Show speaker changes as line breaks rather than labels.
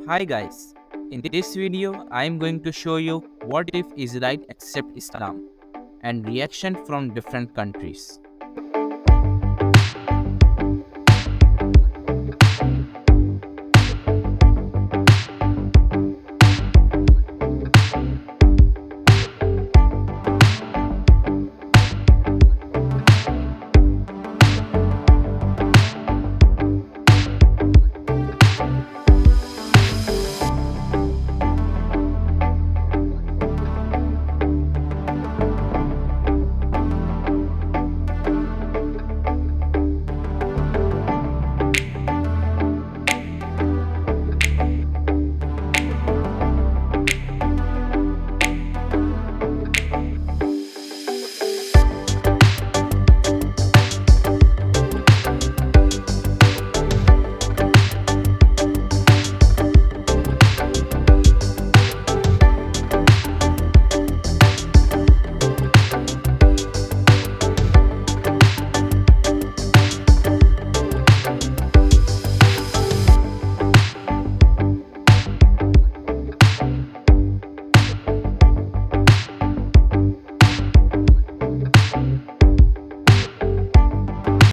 Hi guys, in this video I am going to show you what if Israel accept Islam and reaction from different countries.